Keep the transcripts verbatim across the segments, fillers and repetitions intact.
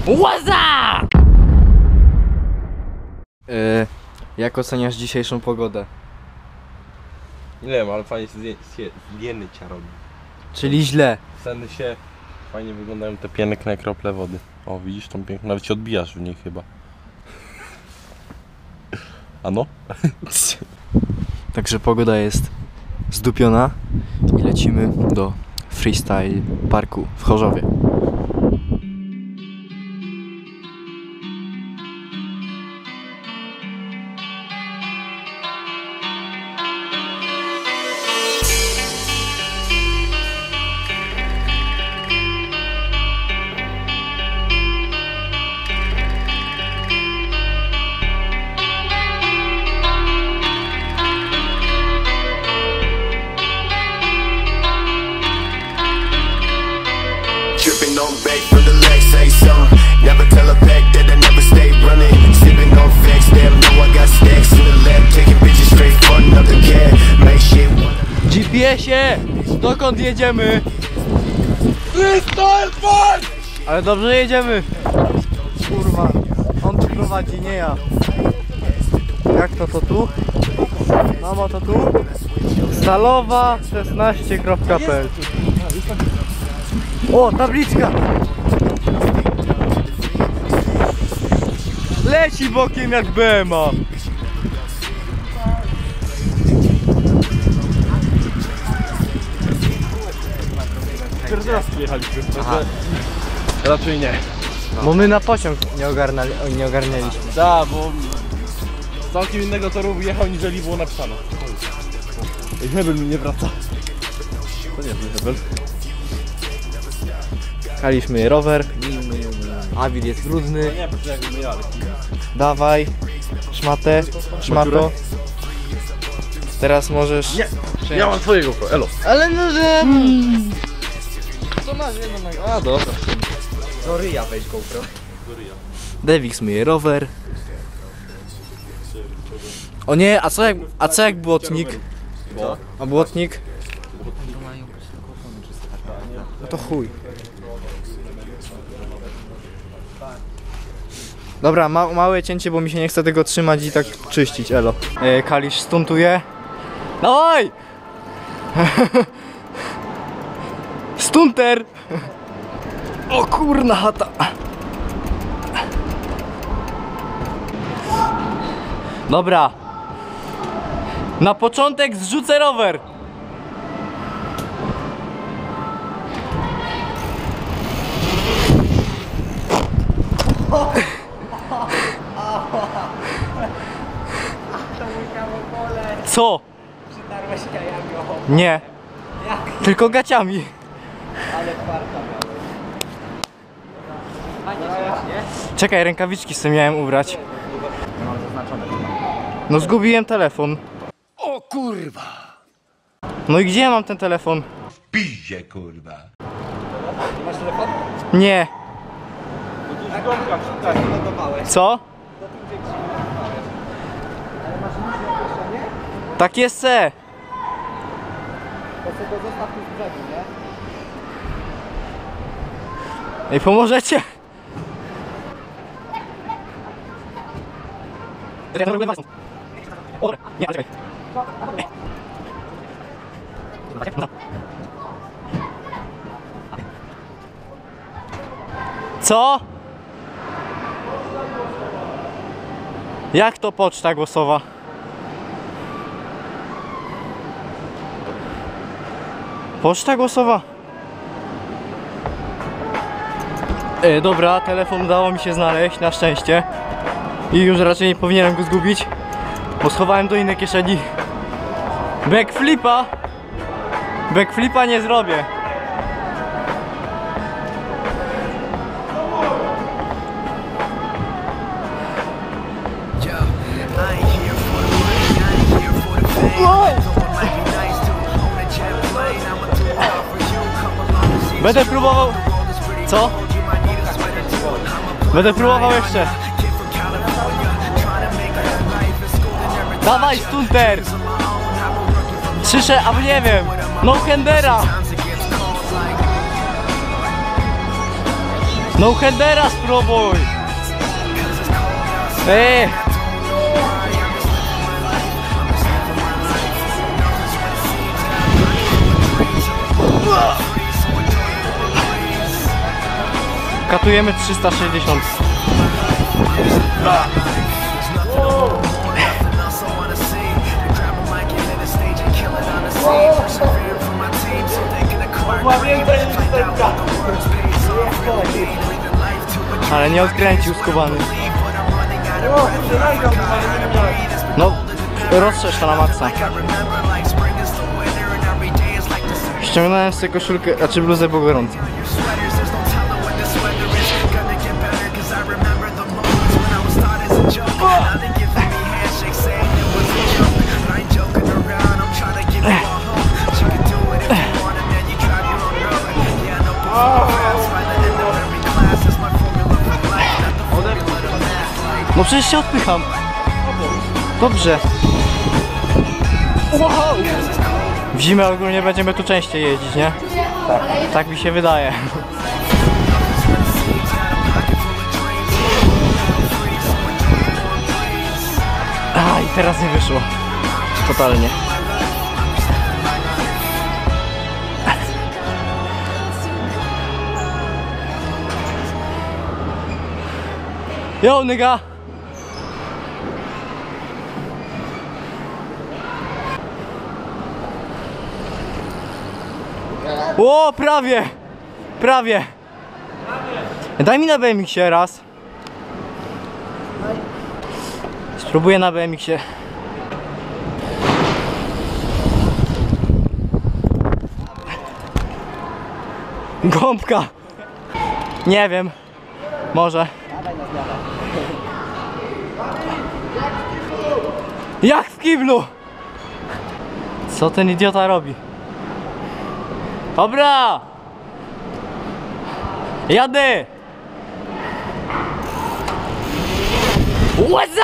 Łaza! Yy, jak oceniasz dzisiejszą pogodę? Nie wiem, ale fajnie się zdjęcia robi. Czyli źle. W sensie fajnie wyglądają te piękne krople wody. O, widzisz tą piękną, nawet się odbijasz w niej chyba. Ano? Także pogoda jest zdupiona i lecimy do freestyle parku w Chorzowie. Tripping on back from the legs, say something. Never tell a pack that I never stay running. Sipping on facts, damn, know I got stacks in the lab, taking bitches straight front of the cab. Make shit. G P S-ie! Dokąd jedziemy? Ale dobrze jedziemy! Kurwa, on tu prowadzi, nie ja. Jak to to tu? Mamo to tu? Stalowa szesnaście kropka p l. O, tabliczka! Leci bokiem jak B M A. Pierwszy raz przyjechaliśmy, raczej nie. Bo my na pociąg nie, ogarnali, nie ogarnialiśmy. Da, bo z całkiem innego toru jechał niżeli było napisane. Ej, hebel mi nie wraca. To nie jest hebel. Kaliśmy rower. Awil jest brudny. Nie, poczekaj, my ale. Dawaj. Szmatę. Szmato. Teraz możesz... Nie, ja mam twojego pro, elo. Ale no że... To masz jedno na... A dobra. Do ryja weź GoPro. Devix myje rower. O nie, a co jak, a co jak błotnik? Co? A błotnik? No to chuj. Dobra, ma, małe cięcie, bo mi się nie chce tego trzymać i tak czyścić, elo. E, Kalisz stuntuje. Dawaj! Stunter! O kurna chata! Dobra. Na początek zrzucę rower. Co? Przytarłeś jajami o. Nie. Jak? Tylko gaciami. Ale kwarta miałeś. Fajnie się, nie? Czekaj, rękawiczki sobie miałem ubrać. Mam zaznaczone. No zgubiłem telefon. O kurwa! No i gdzie ja mam ten telefon? Piździe kurwa! Masz telefon? Nie. Tak, tak, logowałeś. Co? Ale masz nic na kieszenie? Tak jest se. To sobie go zostaw tu z brzegu, nie? Ej, pomożecie? O, nie, czekaj. Co? Jak to poczta głosowa? Poczta głosowa? E, dobra, telefon udało mi się znaleźć, na szczęście. I już raczej nie powinienem go zgubić, bo schowałem do innej kieszeni. Backflipa! Backflipa nie zrobię. Będę próbował... Co? Będę próbował jeszcze. Dawaj, stunter! Słyszę, albo nie wiem, no handera! No headera spróbuj! Ej! Katujemy trzysta sześćdziesiąt. Ale nie odkręcił skubany. No, rozszerz to na maksa. Ściągnąłem sobie koszulkę, znaczy bluzę, bo gorąco. No przecież się odpycham. Dobrze. Wow. W zimę ogólnie będziemy tu częściej jeździć, nie? Tak. Tak mi się wydaje. A i teraz nie wyszło. Totalnie. Yo, nigga! O, prawie! Prawie! Daj mi na B M X-ie raz. Spróbuję na B M X-ie. Gąbka! Nie wiem. Może. Jak w kiblu! Co ten idiota robi? Dobra! Jadę! Łaza!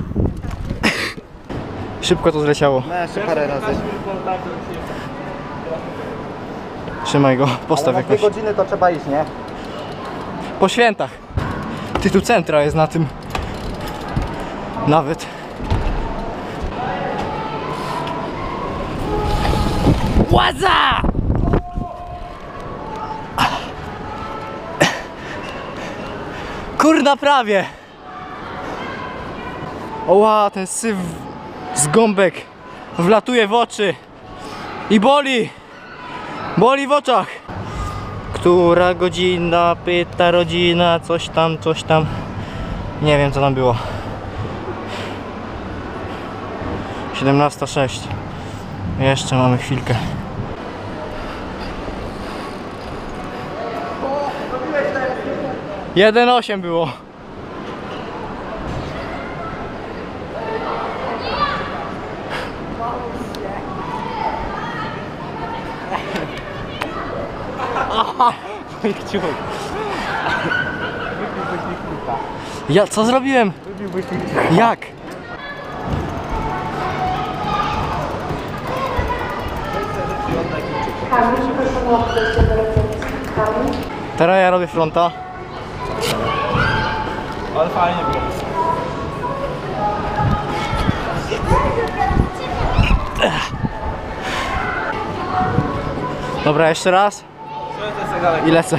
Szybko to zleciało. No jeszcze parę razy. Trzymaj go, postaw Ale na dwie jakoś. godziny to trzeba iść, nie? Po świętach. Ty tu centra jest na tym. Nawet. Łaza! Kurna, prawie! Oła, ten syf z gąbek wlatuje w oczy i boli! Boli w oczach! Która godzina? Pyta rodzina, coś tam, coś tam. Nie wiem, co tam było. siedemnasta sześć. Jeszcze mamy chwilkę. jeden osiem było. Aha, mój kciuk. Ja co zrobiłem? Jak? Teraz ja robię fronta. Ale fajnie było. Dobra, jeszcze raz i lecę.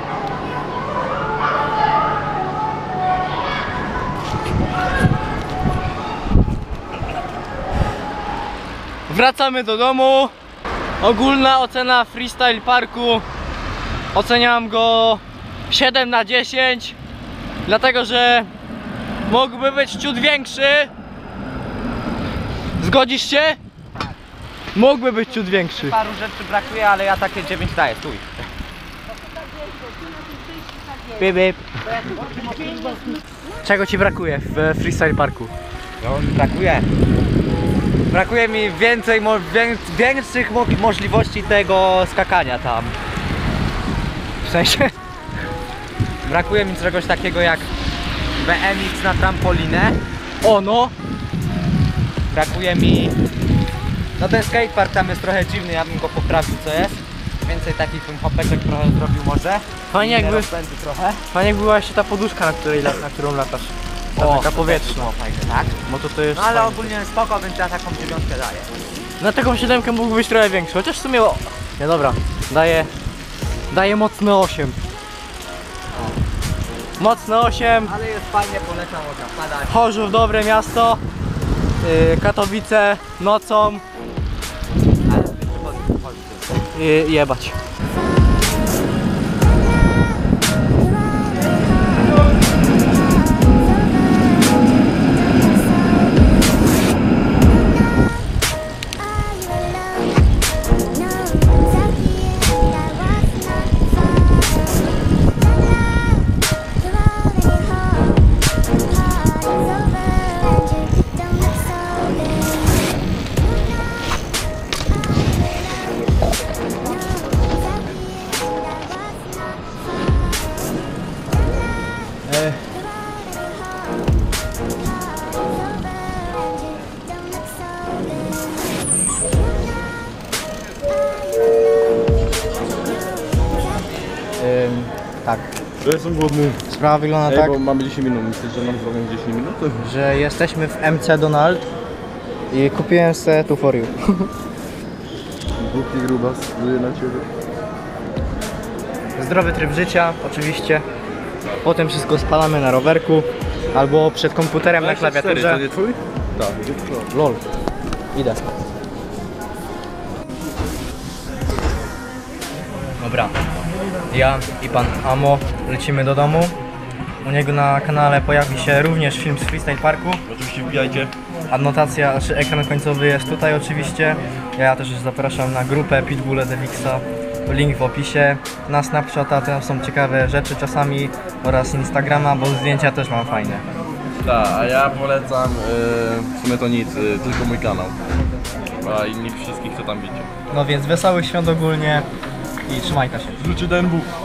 Wracamy do domu. Ogólna ocena freestyle parku. Oceniam go siedem na dziesięć. Dlatego, że mógłby być ciut większy. Zgodzisz się? Mógłby być ciut większy. Paru rzeczy brakuje, ale ja takie dziewięć daję, stój. Bip, bip. Czego ci brakuje w freestyle parku? No, brakuje. Brakuje mi więcej, mo wię większych mo możliwości tego skakania tam. W sensie... Brakuje mi czegoś takiego jak B M X na trampolinę. O no! Brakuje mi... No ten skatepark tam jest trochę dziwny, ja bym go poprawił, co jest. więcej takich bym hopeczek trochę zrobił może. Fajnie jakby, Rozpędu trochę. fajnie jakby była jeszcze ta poduszka, na, której, la- na którą latasz. Ta taka powietrzna. Było fajne, tak? Bo to to jest No ale fajne. ogólnie spoko, więc ja taką dziewiątkę daję. Na taką siódemkę mógł być trochę większy, chociaż w sumie... O... Nie, dobra, daję... Daję mocne osiem. Mocne osiem. Ale jest fajnie, polecam, można padać. Chorzów, dobre miasto. Yy, Katowice nocą. Ale chodź, chodź. Yy, jebać. Ym, tak. Ja jestem głodny. Sprawa wygląda Ej, tak, bo mamy dziesięć minut, myślisz, że nam zrobią dziesięć minut? że jesteśmy w M C Donald i kupiłem se tu for you. Głupi grubas, żyje na ciebie. Zdrowy tryb życia, oczywiście. Potem wszystko spalamy na rowerku albo przed komputerem na klawiaturze. To nie twój? Tak, będzie twój. Lol. Idę. Dobra. Ja i pan Amo lecimy do domu. U niego na kanale pojawi się również film z Freestyle Parku. Oczywiście wbijajcie. Adnotacja, czy ekran końcowy jest tutaj oczywiście. Ja też zapraszam na grupę Pitbull Devixa. Link w opisie. Na Snapchata tam są ciekawe rzeczy czasami oraz Instagrama, bo zdjęcia też mam fajne. Tak, a ja polecam, yy, w sumie to nic, yy, tylko mój kanał. A inni wszystkich, co tam widzicie. No więc wesołych świąt ogólnie i trzymajcie się. Życzę D N W.